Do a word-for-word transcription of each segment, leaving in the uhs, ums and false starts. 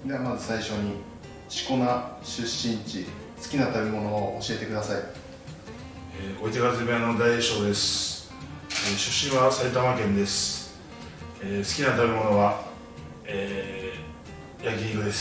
ではまず最初にしこ名、出身地、好きな食べ物を教えてください。 えー、追手風部屋の大栄翔です、えー、出身は埼玉県です、えー、好きな食べ物は、えー、焼肉です。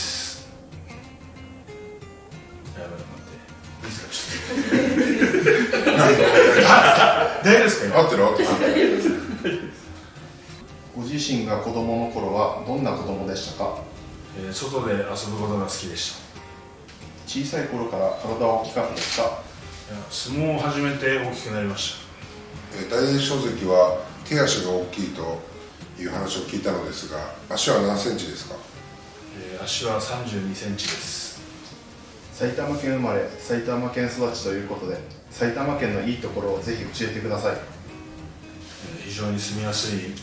やばい、待っていいですか、ちょっと大丈夫ですか？ 合ってる合ってる。 ご自身が子供の頃はどんな子供でしたか？ えー、外で遊ぶことが好きでした。 小さい頃から体は大きかったですか？ いや、相撲を始めて大きくなりました。 大栄翔関は手足が大きいという話を聞いたのですが、足は何センチですか？ えー、足はさんじゅうにセンチです。 埼玉県生まれ、埼玉県育ちということで、埼玉県のいいところをぜひ教えてください。 えー、非常に住みやすいくて、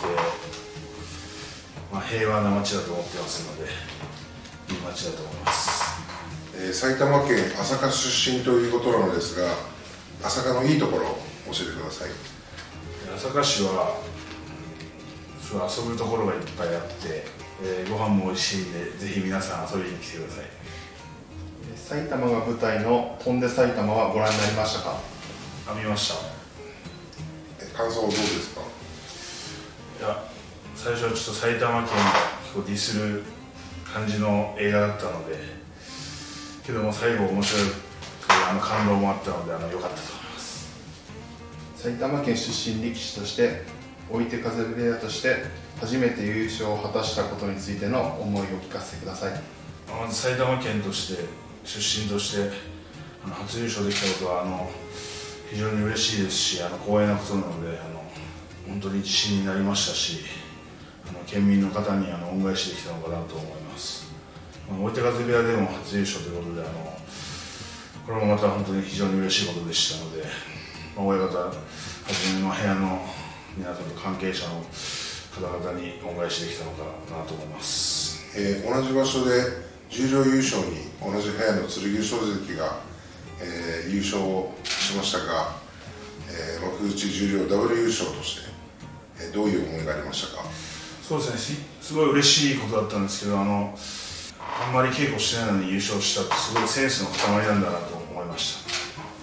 まあ、平和な町だと思ってますので、いい町だと思います。 えー、埼玉県朝霞出身ということなのですが、朝霞のいいところを教えてください。 朝霞市は遊ぶところがいっぱいあって、えー、ご飯も美味しいんで、ぜひ皆さん遊びに来てください。 埼玉が舞台の翔んで埼玉はご覧になりましたか？ あ、見ました。 え感想はどうですか？ いや、最初はちょっと埼玉県が結構ディスる感じの映画だったので、けども最後面白い、あの感動もあったので、あの良かったと思います。 埼玉県出身力士として追手風部屋として初めて優勝を果たしたことについての思いを聞かせてください。 まず埼玉県として出身としてあの初優勝できたことはあの非常に嬉しいですし、あの光栄なことなので、あの本当に自信になりましたし、あの県民の方にあの恩返しできたのかなと思います。追手風部屋でも初優勝ということで、あのこれもまた本当に非常に嬉しいことでしたので、まあ、親方はじめの部屋の皆さんと関係者の方々に恩返しできたのかなと思います。 えー、同じ場所で十両優勝に同じ部屋の剣翔関が、えー、優勝しましたが、えー、幕内十両ダブル優勝として、えー、どういう思いがありましたか？ そうですね、すごい嬉しいことだったんですけど、あのあんまり稽古してないのに優勝したってすごいセンスの塊なんだなと思いました。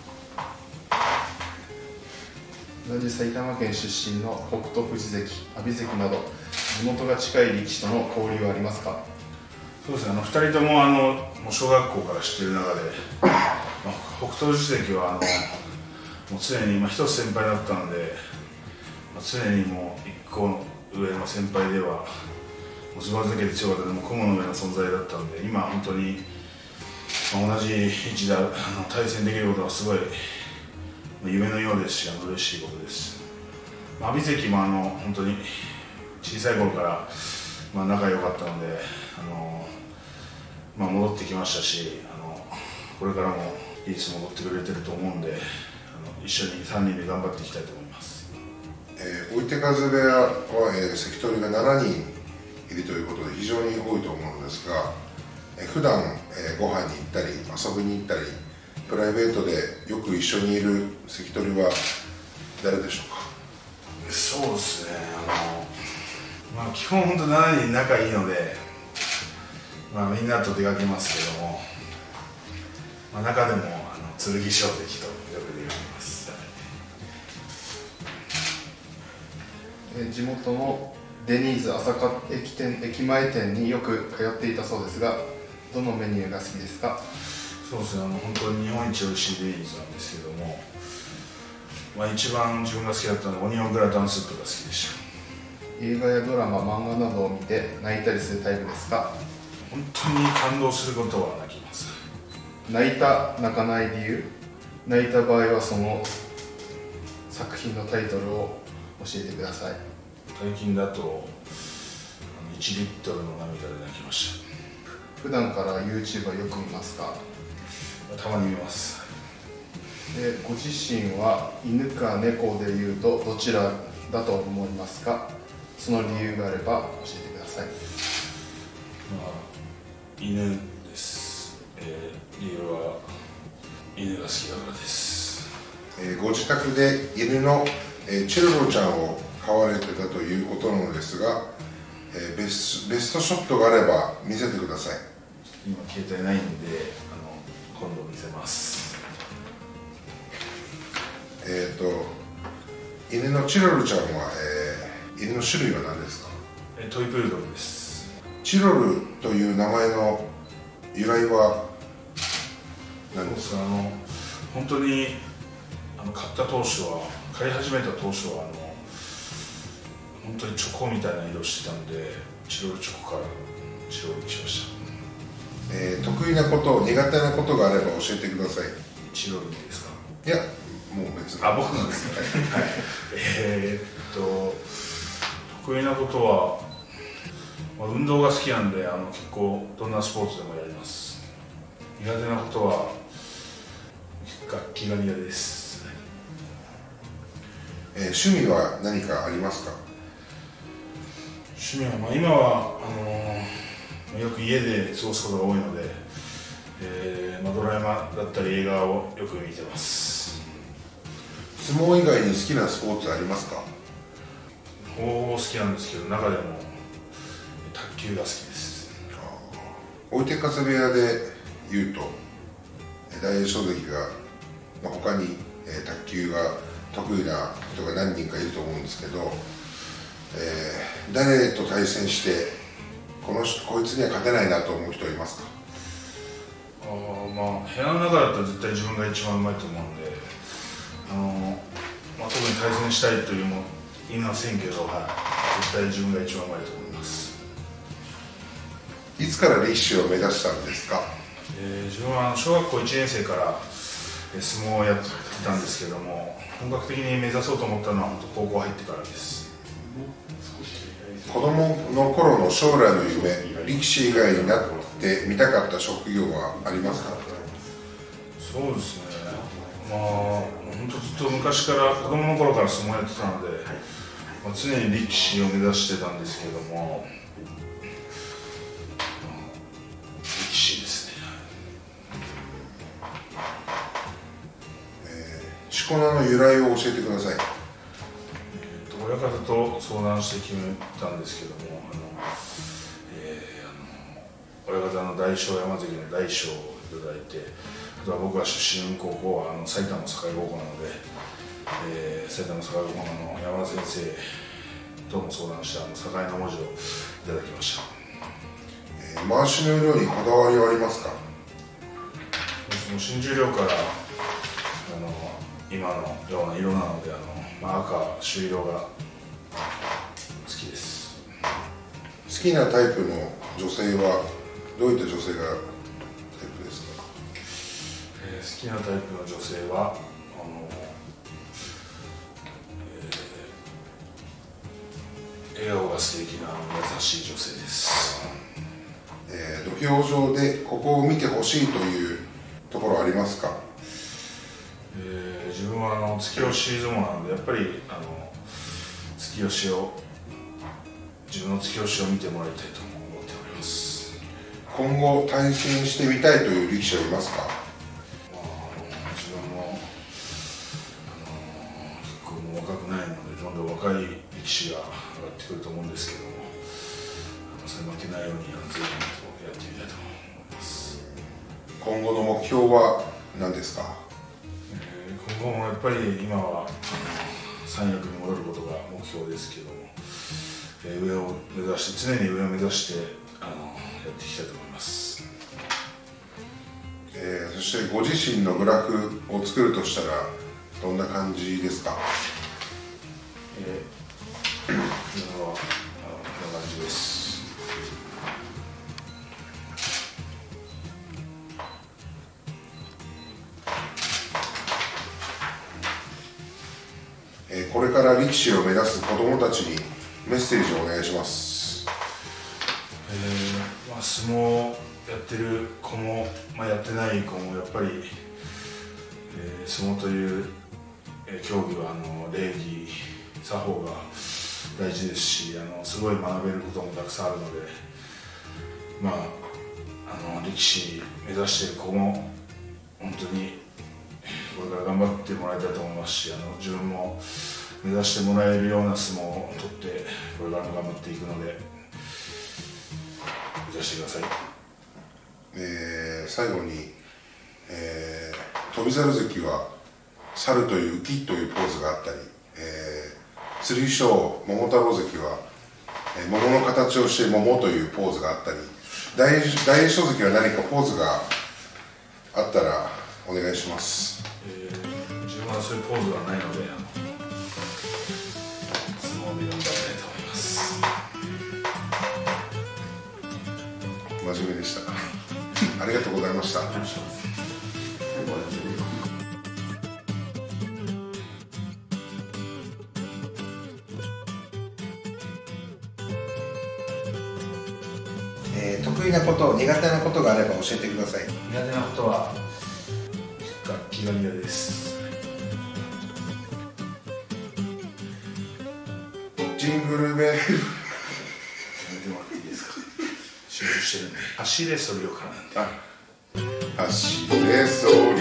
同じ埼玉県出身の北勝富士関、阿炎関など地元が近い力士との交流はありますか？ そうですね、あのふたりともあのもう小学校から知っている中で、まあ、北勝富士関はあのもう常に、まあ、一つ先輩だったので、まあ、常にもう一個上の先輩ではずば抜けて強かったので、雲の上の存在だったので、今本当に、まあ、同じ位置であの対戦できることはすごい夢のようですし、あの嬉しいことです。まあ、阿炎関もあの本当に小さい頃から、まあ、仲良かったので、あの、まあ、戻ってきましたし、あのこれからもいい相撲を取ってくれてると思うんで、あの一緒にさんにんで頑張っていきたいと思います。 えー、追手風部屋は、えー、関取がしちにんいるということで非常に多いと思うのですが、えー、普段、えー、ご飯に行ったり遊びに行ったりプライベートでよく一緒にいる関取は誰でしょうか？ そうですね、あの、まあ、基本本当しちにん仲いいので、まあ、みんなと出かけますけども、まあ、中でもあの剣翔関とよく出かけます。 え地元のデニーズ朝霞駅店、駅前店によく通っていたそうですが、どのメニューが好きですか？ そうですね、あの本当に日本一美味しいデニーズなんですけども、まあ、一番自分が好きだったのはオニオングラタンスープが好きでした。 映画やドラマ、漫画などを見て泣いたりするタイプですか？ 本当に感動することは泣きます。 泣いた、泣かない理由、泣いた場合はその作品のタイトルを教えてください。 最近だといちリットルの涙で泣きました。 普段から YouTube はよく見ますか？ たまに見ます。 でご自身は犬か猫でいうとどちらだと思いますか？その理由があれば教えてください。 まあ、犬です、えー、理由は犬が好きだからです。 えー、ご自宅で犬の、えー、チェロロちゃんを飼われてたということなのですが、 えー、ベスベストショットがあれば見せてください。 今携帯ないんで、あの今度見せます。 えっ、ー、と犬のチロルちゃんは、えー、犬の種類は何ですか？ えトイプードルです。 チロルという名前の由来は何ですか？ あの本当にあの買った当初は飼い始めた当初はあの本当にチョコみたいな色してたんで、チロルチョコからチロルにしました。 えー、得意なこと、苦手なことがあれば教えてください。 チロルにですか？ いや、もう別に。 あ、僕のですね。はい。えー、っと得意なことは、まあ、運動が好きなんで、あの結構どんなスポーツでもやります。苦手なことは楽器が苦手です。 えー、趣味は何かありますか？ 趣味は、まあ、今はあのー、よく家で過ごすことが多いので、えーまあ、ドラマだったり映画をよく見てます。 相撲以外に好きなスポーツありますか？ ほぼ好きなんですけど、中でも卓球が好きです。 追手風部屋でいうと大栄翔関が、まあ、他に、えー、卓球が得意な人が何人かいると思うんですけど、えー、誰と対戦してこの人こいつには勝てないなと思う人はいますか？ あまあ部屋の中だったら絶対自分が一番うまいと思うんで、あの、まあ、特に対戦したいというも言いませんけど、はい、絶対自分が一番うまいと思います。 いつから力士を目指したんですか？ えー、自分は小学校いちねん生から相撲をやってたんですけども、本格的に目指そうと思ったのは本当高校入ってからです。 子供の頃の将来の夢、力士以外になってみたかった職業はありますか？ そうですね、まあ本当ずっと昔から子供の頃から相撲やってたので、まあ、常に力士を目指してたんですけども、力士ですね。 えー、しこ名の由来を教えてください。 親方と相談して決めたんですけども、あの、えー、あの親方の大将山関の大将をいただいて、あとは僕は出身高校はあの埼玉栄高校なので、えー、埼玉栄高校の山田先生とも相談して、あの栄の文字をいただきました。 えー、回しの色にこだわりはありますか？ もう新十両からあの今のような色なので、あのまあ、赤、朱色が好きです。 好きなタイプの女性はどういった女性がタイプですか？ えー、好きなタイプの女性はあの、えー、笑顔が素敵な優しい女性です。 えー、土俵上でここを見てほしいというところありますか？ えー、自分はあの突き押し相撲なので、やっぱりあの突き押しを自分の突き押しを見てもらいたいと思っております。 今後対戦してみたいという力士はいますか？ まあ、自分もあの結構もう若くないので、どんどん若い力士が上がってくると思うんですけども、それ負けないようにぜひやってみたいと思います。 今後の目標は何ですか？ 今後もやっぱり今は三役に戻ることが目標ですけども、えー、上を目指して常に上を目指してあのやっていきたいと思います。 えー、そしてご自身のグラフを作るとしたらどんな感じですか？ えー、今はこんな感じです。 これから力士を目指す子どもたちにメッセージをお願いします。 えーまあ、相撲やってる子も、まあ、やってない子もやっぱり、えー、相撲という、えー、競技はあの礼儀作法が大事ですし、あのすごい学べることもたくさんあるので、まあ、あの力士目指している子も本当にこれから頑張ってもらいたいと思いますし、あの自分も目指してもらえるような相撲を取ってこれからも頑張っていくので、 出してください。 えー、最後に、えー、翔猿関は猿という浮というポーズがあったり、えー、剣翔桃太郎関は、えー、桃の形をして桃というポーズがあったり、大大栄翔関は何かポーズがあったらお願いします。 えー、自分はそういうポーズがないので、あの相撲で呼んでみたいと思います。 真面目でした。ありがとうございました。 えー、得意なこと、苦手なことがあれば教えてください。 苦手なことは楽器が苦手です。 ジングルベル。 やめてもらっていいですか。集中してるんで。走れそれよからなんで。 あ、走れそれ